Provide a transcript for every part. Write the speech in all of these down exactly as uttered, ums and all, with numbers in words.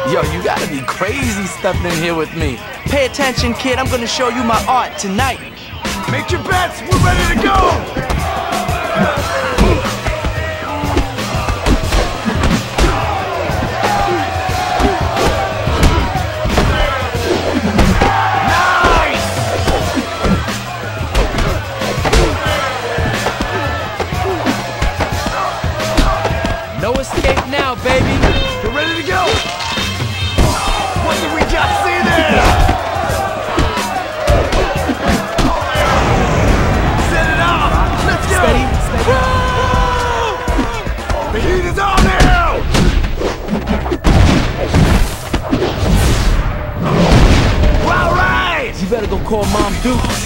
Yo, you gotta be crazy stepping in here with me. Pay attention, kid. I'm gonna show you my art tonight. Make your bets. We're ready to go. No escape now, baby. You're ready to go. What did we just see there? Set it off. Let's go. Steady, steady. The heat is on now. All right. You better go call Mom Dukes.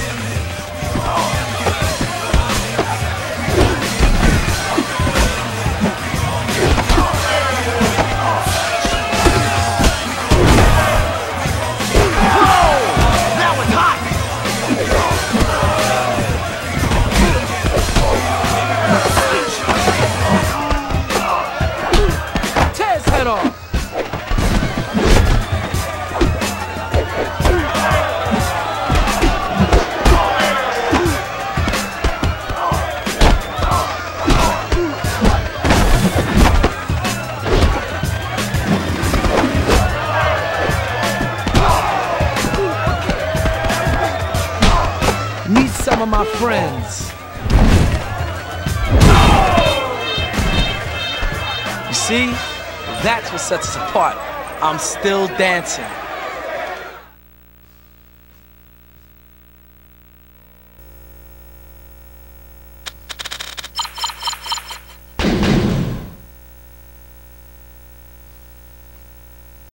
Meet some of my friends. You see, that's what sets us apart. I'm still dancing.